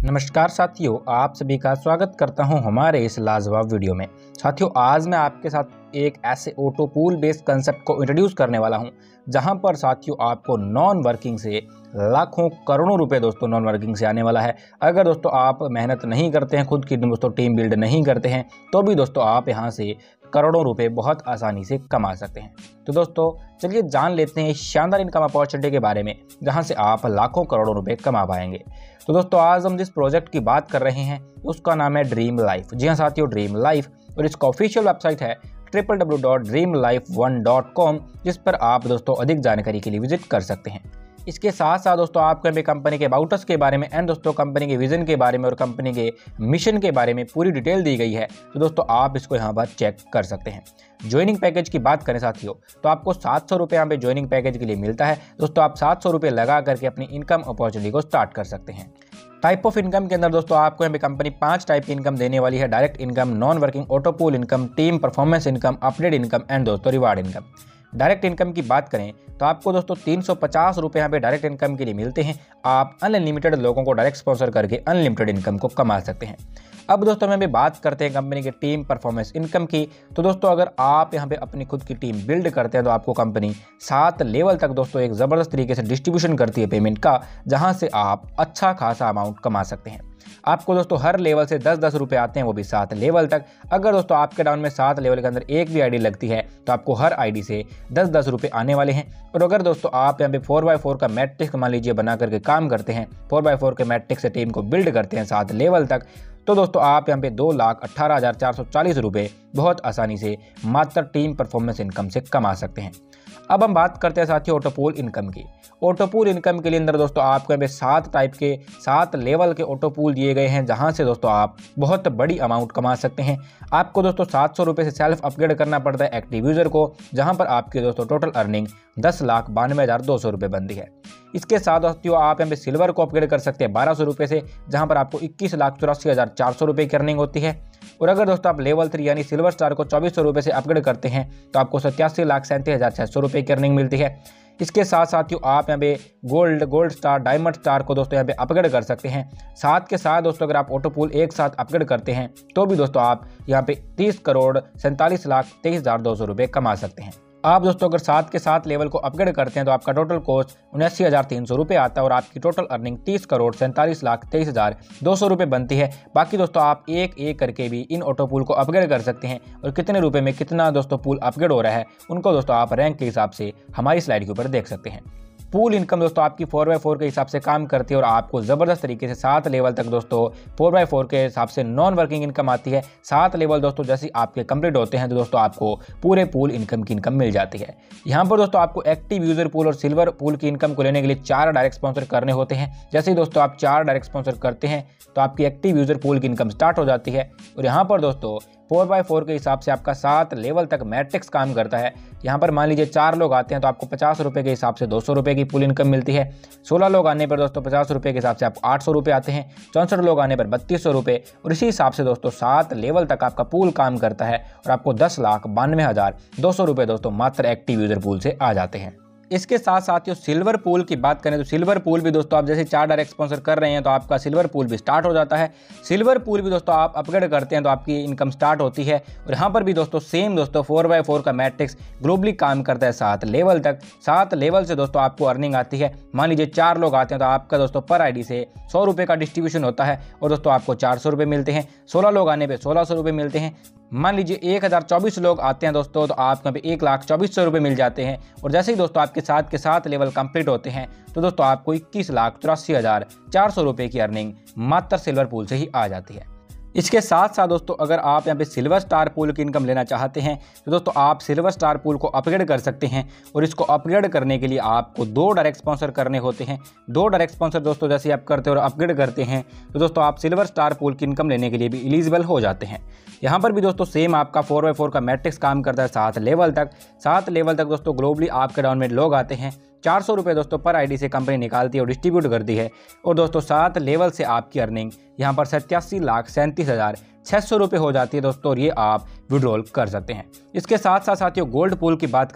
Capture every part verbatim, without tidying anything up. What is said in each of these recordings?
नमस्कार साथियों, आप सभी का स्वागत करता हूं हमारे इस लाजवाब वीडियो में। साथियों, आज मैं आपके साथ एक ऐसे ऑटो पूल बेस्ड कंसेप्ट को इंट्रोड्यूस करने वाला हूं जहां पर साथियों आपको नॉन वर्किंग से लाखों करोड़ों रुपए दोस्तों नॉन वर्किंग से आने वाला है। अगर दोस्तों आप मेहनत नहीं करते हैं, खुद की दोस्तों टीम बिल्ड नहीं करते हैं, तो भी दोस्तों आप यहां से करोड़ों रुपए बहुत आसानी से कमा सकते हैं। तो दोस्तों चलिए जान लेते हैं इस शानदार इनकम अपॉर्चुनिटी के बारे में जहां से आप लाखों करोड़ों रुपए कमा पाएंगे। तो दोस्तों आज हम जिस प्रोजेक्ट की बात कर रहे हैं उसका नाम है ड्रीम लाइफ। जी हाँ साथियों, ड्रीम लाइफ, और इसका ऑफिशियल वेबसाइट है triple W dot dream life one dot com, जिस पर आप दोस्तों अधिक जानकारी के लिए विजिट कर सकते हैं। इसके साथ साथ दोस्तों आपको हमें कंपनी के अबाउट अस के बारे में एंड दोस्तों कंपनी के विजन के बारे में और कंपनी के मिशन के बारे में पूरी डिटेल दी गई है। तो दोस्तों आप इसको यहाँ पर चेक कर सकते हैं। ज्वाइनिंग पैकेज की बात करें साथियों, तो आपको सात सौ रुपये यहाँ पे ज्वाइनिंग पैकेज के लिए मिलता है। दोस्तों आप सात सौ रुपये लगा करके अपनी इनकम अपॉर्चुनिटी को स्टार्ट कर सकते हैं। टाइप ऑफ इनकम के अंदर दोस्तों आपको यहाँ पे कंपनी पांच टाइप की इनकम देने वाली है: direct income, non working, auto pool income, team performance income, update income and दोस्तों रिवार्ड इनकम। डायरेक्ट इनकम की बात करें तो आपको दोस्तों तीन सौ पचास रुपये यहाँ पे डायरेक्ट इनकम के लिए मिलते हैं। आप अनलिमिटेड लोगों को डायरेक्ट स्पॉन्सर करके अनलिमिटेड इनकम को कमा सकते हैं। अब दोस्तों हम बात करते हैं कंपनी के टीम परफॉर्मेंस इनकम की। तो दोस्तों अगर आप यहाँ पे अपनी खुद की टीम बिल्ड करते हैं तो आपको कंपनी सात लेवल तक दोस्तों एक ज़बरदस्त तरीके से डिस्ट्रीब्यूशन करती है पेमेंट का, जहाँ से आप अच्छा खासा अमाउंट कमा सकते हैं। आपको दोस्तों हर लेवल से दस दस रुपये आते हैं, वो भी सात लेवल तक। अगर दोस्तों आपके डाउन में सात लेवल के अंदर एक भी आईडी लगती है तो आपको हर आईडी से दस दस रुपये आने वाले हैं। और अगर दोस्तों आप यहाँ पे फोर बाई फोर का मैट्रिक्स मान लीजिए बना करके काम करते हैं, फोर बाई फोर के मैट्रिक्स से टीम को बिल्ड करते हैं सात लेवल तक, तो दोस्तों आप यहाँ पे दो लाख अट्ठारह हज़ार चार सौ चालीस रुपये बहुत आसानी से मात्र टीम परफॉर्मेंस इनकम से कमा सकते हैं। अब हम बात करते हैं साथियों ऑटो पूल इनकम की। ऑटो पूल इनकम के लिए अंदर दोस्तों आपको यहाँ पे सात टाइप के सात लेवल के ऑटो पूल दिए गए हैं, जहां से दोस्तों आप बहुत बड़ी अमाउंट कमा सकते हैं। आपको दोस्तों सात सौ रुपये से सेल्फ अपग्रेड करना पड़ता है एक्टिव यूजर को, जहां पर आपकी दोस्तों टोटल अर्निंग दस लाख बानवे हज़ार दो सौ रुपये बनती है। इसके साथ दोस्तों आप यहाँ पे सिल्वर को अपग्रेड कर सकते हैं बारह सौ रुपये से, जहां पर आपको इक्कीस लाख चौरासी हज़ार चार सौ रुपये की अर्निंग होती है। और अगर दोस्तों आप लेवल थ्री यानी सिल्वर स्टार को चौबीस सौ रुपये से अपग्रेड करते हैं तो आपको सत्तासी लाख सैंतीस हज़ार छः सौ रुपये की अर्निंग मिलती है। इसके साथ साथियों आप यहाँ पे gold gold star diamond star को दोस्तों यहाँ पे अपग्रेड कर सकते हैं। साथ के साथ दोस्तों अगर आप ऑटो पूल एक साथ अपग्रेड करते हैं तो भी दोस्तों आप यहाँ पे तीस करोड़ सैंतालीस लाख तेईस हज़ार दो सौ रुपये कमा सकते हैं। आप दोस्तों अगर सात के साथ लेवल को अपग्रेड करते हैं तो आपका टोटल कॉस्ट उन्यासी हज़ार तीन सौ रुपये आता है और आपकी टोटल अर्निंग तीस करोड़ सैंतालीस लाख तेईस हज़ार दो सौ रुपये बनती है। बाकी दोस्तों आप एक एक करके भी इन ऑटो पूल को अपग्रेड कर सकते हैं और कितने रुपए में कितना दोस्तों पूल अपग्रेड हो रहा है उनको दोस्तों आप रैंक के हिसाब से हमारी स्लाइड के ऊपर देख सकते हैं। पूल इनकम दोस्तों आपकी फोर बाई फोर के हिसाब से काम करती है और आपको ज़बरदस्त तरीके से सात लेवल तक दोस्तों फोर बाई फोर के हिसाब से नॉन वर्किंग इनकम आती है। सात लेवल दोस्तों जैसे आपके कंप्लीट होते हैं तो दोस्तों आपको पूरे पूल इनकम की इनकम मिल जाती है। यहाँ पर दोस्तों आपको एक्टिव यूजर पूल और सिल्वर पूल की इनकम को लेने के लिए चार डायरेक्ट स्पॉन्सर करने होते हैं। जैसे ही दोस्तों आप चार डायरेक्ट स्पॉन्सर करते हैं तो आपकी एक्टिव यूजर पूल की इनकम स्टार्ट हो जाती है। और यहाँ पर दोस्तों फोर बाई फोर के हिसाब से आपका सात लेवल तक मैट्रिक्स काम करता है। यहाँ पर मान लीजिए चार लोग आते हैं तो आपको पचास रुपये के हिसाब से दो सौ रुपये की पूल इनकम मिलती है। सोलह लोग आने पर दोस्तों पचास रुपये के हिसाब से आपको आठ सौ रुपये आते हैं। चौंसठ लोग आने पर बत्तीस सौ रुपये, और इसी हिसाब से दोस्तों सात लेवल तक आपका पूल काम करता है और आपको दस लाख बानवे हज़ार दो सौ रुपये दोस्तों मात्र एक्टिव यूजर पूल से आ जाते हैं। इसके साथ साथियों सिल्वर पूल की बात करें तो सिल्वर पूल भी दोस्तों आप जैसे चार डायरेक्ट स्पॉन्सर कर रहे हैं तो आपका सिल्वर पूल भी स्टार्ट हो जाता है। सिल्वर पूल भी दोस्तों आप अपग्रेड करते हैं तो आपकी इनकम स्टार्ट होती है। और यहाँ पर भी दोस्तों सेम दोस्तों फोर बाई फोर का मैट्रिक्स ग्लोबली काम करता है सात लेवल तक। सात लेवल से दोस्तों आपको अर्निंग आती है। मान लीजिए चार लोग आते हैं तो आपका दोस्तों पर आईडी से सौ रुपये का डिस्ट्रीब्यूशन होता है और दोस्तों आपको चार सौ रुपये मिलते हैं। सोलह लोग आने पर सोलह सौ रुपये मिलते हैं। मान लीजिए एक हज़ार चौबीस लोग आते हैं दोस्तों तो आपको यहाँ पे एक लाख चौबीस सौ रुपये मिल जाते हैं। और जैसे ही दोस्तों आपके साथ के साथ लेवल कंप्लीट होते हैं तो दोस्तों आपको इक्कीस लाख चौरासी हज़ार चार सौ रुपये की अर्निंग मात्र सिल्वर पूल से ही आ जाती है। इसके साथ साथ दोस्तों अगर आप यहाँ पे सिल्वर स्टार पूल की इनकम लेना चाहते हैं तो दोस्तों आप सिल्वर स्टार पूल को अपग्रेड कर सकते हैं। और इसको अपग्रेड करने के लिए आपको दो डायरेक्ट स्पॉन्सर करने होते हैं। दो डायरेक्ट स्पॉन्सर दोस्तों जैसे आप करते और अपग्रेड करते हैं तो दोस्तों आप सिल्वर स्टार पूल की इनकम लेने के लिए भी एलिजिबल हो जाते हैं। यहाँ पर भी दोस्तों सेम आपका फोर बाई फोर का मैट्रिक्स काम करता है सात लेवल तक। सात लेवल तक दोस्तों ग्लोबली आपके डाउन में लोग आते हैं। चार सौ रुपये दोस्तों पर आईडी से कंपनी निकालती है और डिस्ट्रीब्यूट करती है। और दोस्तों सात लेवल से आपकी अर्निंग यहाँ पर सत्तासी लाख सैंतीस हज़ार छः सौ रुपये हो जाती है दोस्तों, और ये आप विड्रॉल कर सकते हैं। इसके साथ साथ साथियों गोल्ड पूल की बात करें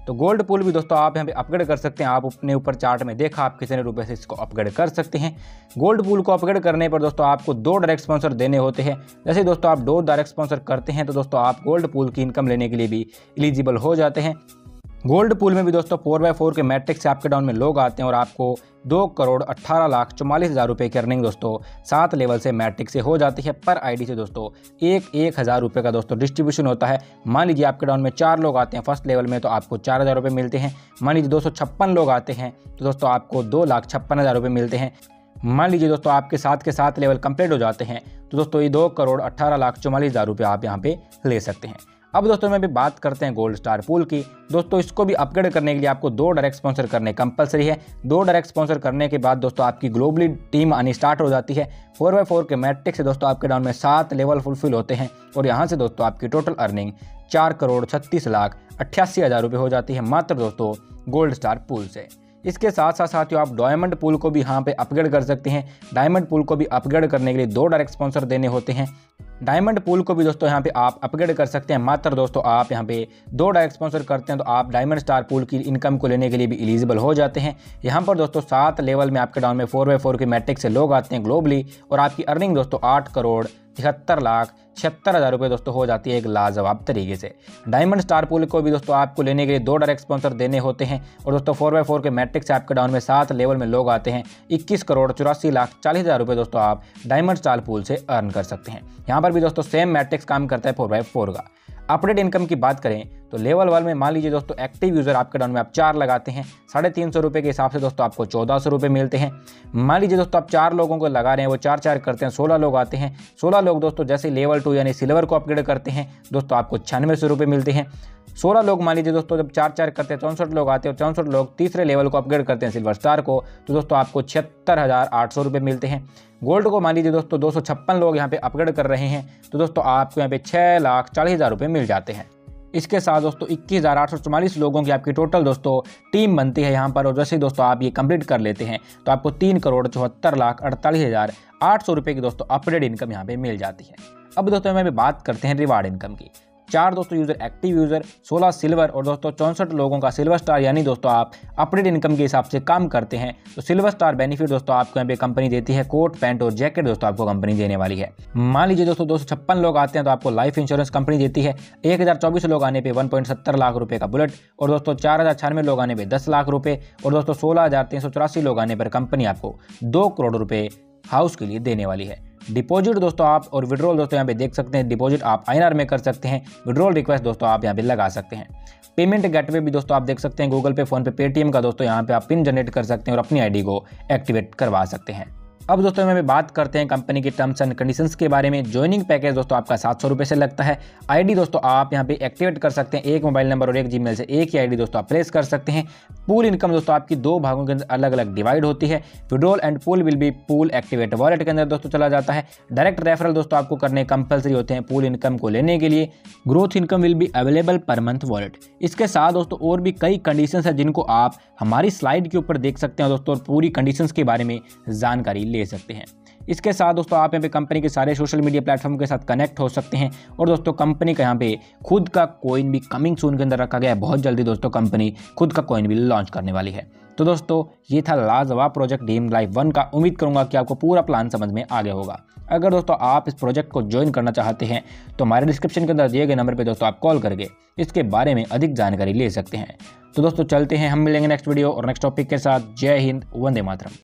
तो गोल्ड पूल भी दोस्तों आप यहाँ पे अपग्रेड कर सकते हैं। आप अपने ऊपर चार्ट में देखा आप कितने रुपए से इसको अपग्रेड कर सकते हैं। गोल्ड पूल को अपग्रेड करने पर दोस्तों आपको दो डायरेक्ट स्पॉन्सर देने होते हैं। जैसे दोस्तों आप दो डायरेक्ट स्पॉन्सर करते हैं तो दोस्तों आप गोल्ड पूल की इनकम लेने के लिए भी एलिजिबल हो जाते हैं। गोल्ड पूल में भी दोस्तों फोर बाई फोर के मैट्रिक्स से आपके डाउन में लोग आते हैं और आपको दो करोड़ अट्ठारह लाख चौवालीस हज़ार रुपये की अर्निंग दोस्तों सात लेवल से मैट्रिक से हो जाती है। पर आईडी से दोस्तों एक एक हज़ार रुपये का दोस्तों डिस्ट्रीब्यूशन होता है। मान लीजिए आपके डाउन में चार लोग आते हैं फर्स्ट लेवल में तो आपको चार हज़ार रुपये मिलते हैं। मान लीजिए दो सौ छप्पन लोग आते हैं तो दोस्तों आपको दो लाख छप्पन हज़ार रुपये मिलते हैं। मान लीजिए दोस्तों आपके सात के सात लेवल कंप्लीट हो जाते हैं तो दोस्तों ये दो करोड़ अट्ठारह लाख चौवालीस हज़ार रुपये आप यहाँ पे ले सकते हैं। अब दोस्तों मैं भी बात करते हैं गोल्ड स्टार पूल की। दोस्तों इसको भी अपग्रेड करने के लिए आपको दो डायरेक्ट स्पॉन्सर करने कंपलसरी है। दो डायरेक्ट स्पॉन्सर करने के बाद दोस्तों आपकी ग्लोबली टीम आनी स्टार्ट हो जाती है। फोर बाई फोर के मैट्रिक से दोस्तों आपके डाउन में सात लेवल फुलफिल होते हैं और यहाँ से दोस्तों आपकी टोटल अर्निंग चार करोड़ छत्तीस लाख अट्ठासी हज़ार रुपये हो जाती है मात्र दोस्तों गोल्ड स्टार पूल से। इसके साथ साथ साथियों आप डायमंड पूल को भी यहाँ पे अपग्रेड कर सकते हैं। डायमंड पूल को भी अपग्रेड करने के लिए दो डायरेक्ट स्पॉन्सर देने होते हैं। डायमंड पूल को भी दोस्तों यहाँ पे आप अपग्रेड कर सकते हैं। मात्र दोस्तों आप यहाँ पे दो डायरेक्ट स्पॉन्सर करते हैं तो आप डायमंड स्टार पूल की इनकम को लेने के लिए भी एलिजिबल हो जाते हैं। यहाँ पर दोस्तों सात लेवल में आपके डाउन में फोर बाई फोर के मैट्रिक से लोग आते हैं ग्लोबली और आपकी अर्निंग दोस्तों आठ करोड़ तिहत्तर लाख छिहत्तर हज़ार रुपये दोस्तों हो जाती है एक लाजवाब तरीके से। डायमंड स्टार पूल को भी दोस्तों आपको लेने के लिए दो डायरेक्ट स्पॉन्सर देने होते हैं और दोस्तों फोर बाई फोर के मैट्रिक से आपके डाउन में सात लेवल में लोग आते हैं। इक्कीस करोड़ चौरासी लाख चालीस हज़ार रुपये दोस्तों आप डायमंड स्टार पूल से अर्न कर सकते हैं। यहाँ पर भी दोस्तों सेम मैट्रिक्स काम करता है फोर बाई फोर का। अपडेट इनकम की बात करें तो लेवल वन में मान लीजिए दोस्तों एक्टिव यूज़र आपके डाउन में आप चार लगाते हैं साढ़े तीन सौ रुपये के हिसाब से दोस्तों आपको चौदह सौ रुपये मिलते हैं। मान लीजिए दोस्तों आप चार लोगों को लगा रहे हैं वो चार चार करते हैं सोलह लोग आते हैं। सोलह लोग दोस्तों जैसे लेवल टू यानी सिल्वर को अपग्रेड करते हैं दोस्तों आपको छियानवे सौ रुपये मिलते हैं। सोलह लोग मान लीजिए दोस्तों जब चार चार करते हैं चौंसठ लोग आते हैं और चौंसठ लोग तीसरे लेवल को अपग्रेड करते हैं सिल्वर स्टार को तो दोस्तों आपको छिहत्तर हज़ार आठ सौ रुपये मिलते हैं। गोल्ड को मान लीजिए दोस्तों दो सौ छप्पन लोग यहाँ पे अपग्रेड कर रहे हैं तो दोस्तों आपको यहाँ पे छः लाख चालीस हज़ार रुपये मिल जाते हैं। इसके साथ दोस्तों इक्कीस हज़ार आठ सौ चौवालीस लोगों की आपकी टोटल दोस्तों टीम बनती है यहाँ पर और जैसे दोस्तों आप ये कंप्लीट कर लेते हैं तो आपको तीन करोड़ चौहत्तर लाख अड़तालीस हज़ार आठ सौ रुपये की दोस्तों अपग्रेड इनकम यहाँ पे मिल जाती है। अब दोस्तों मैं बात करते हैं रिवार्ड इनकम की। चार दोस्तों यूज़र एक्टिव यूज़र, सोलह सिल्वर और दोस्तों चौंसठ लोगों का सिल्वर स्टार यानी दोस्तों आप अपडेट इनकम के हिसाब से काम करते हैं तो सिल्वर स्टार बेनिफिट दोस्तों आपको यहाँ पे कंपनी देती है। कोट पैंट और जैकेट दोस्तों आपको कंपनी देने वाली है। मान लीजिए दोस्तों दो सौ छप्पन लोग आते हैं तो आपको लाइफ इंश्योरेंस कंपनी देती है। एक हज़ार चौबीस लोग आने पर वन पॉइंट सत्तर लाख रुपये का बुलेट और दोस्तों चार हज़ार छियानवे लोग आने पर दस लाख रुपये और दोस्तों सोलह हज़ार तीन सौ चौरासी लोग आने पर कंपनी आपको दो करोड़ रुपये हाउस के लिए देने वाली है। डिपॉजिट दोस्तों आप और विड्रॉल दोस्तों यहाँ पे देख सकते हैं। डिपॉजिट आप आई एन आर में कर सकते हैं। विड्रॉल रिक्वेस्ट दोस्तों आप यहाँ पे लगा सकते हैं। पेमेंट गेटवे भी दोस्तों आप देख सकते हैं। गूगल पे, फोन पे, पेटीएम का दोस्तों यहाँ पे आप पिन जनरेट कर सकते हैं और अपनी आईडी को एक्टिवेट करवा सकते हैं। अब दोस्तों में बात करते हैं कंपनी की टर्म्स एंड कंडीशंस के बारे में। ज्वाइनिंग पैकेज दोस्तों आपका सात सौ रुपये से लगता है। आईडी दोस्तों आप यहां पे एक्टिवेट कर सकते हैं। एक मोबाइल नंबर और एक जीमेल से एक ही आईडी दोस्तों आप प्लेस कर सकते हैं। पूल इनकम दोस्तों आपकी दो भागों के अंदर अलग अलग डिवाइड होती है। Withdrawal and pool will be pool activate wallet के अंदर दोस्तों चला जाता है। डायरेक्ट रेफरल दोस्तों आपको करने कंपलसरी होते हैं पूल इनकम को लेने के लिए। Growth income will be available per month wallet. इसके साथ दोस्तों और भी कई कंडीशंस है जिनको आप हमारी स्लाइड के ऊपर देख सकते हैं दोस्तों और पूरी कंडीशंस के बारे में जानकारी ले सकते हैं। इसके साथ दोस्तों आप यहाँ पे कंपनी के सारे सोशल मीडिया प्लेटफॉर्म के साथ कनेक्ट हो सकते हैं और दोस्तों कंपनी का यहाँ पे खुद का कॉइन भी कमिंग सून के अंदर रखा गया है। बहुत जल्दी दोस्तों कंपनी खुद का कॉइन भी लॉन्च करने वाली है। तो दोस्तों ये था लाजवाब प्रोजेक्ट ड्रीम लाइफ वन का। उम्मीद करूंगा कि आपको पूरा प्लान समझ में आ गया होगा। अगर दोस्तों आप इस प्रोजेक्ट को ज्वाइन करना चाहते हैं तो हमारे डिस्क्रिप्शन के अंदर दिए गए नंबर पर दोस्तों आप कॉल करके इसके बारे में अधिक जानकारी ले सकते हैं। तो दोस्तों चलते हैं, हम मिलेंगे नेक्स्ट वीडियो और नेक्स्ट टॉपिक के साथ। जय हिंद, वंदे मातरम।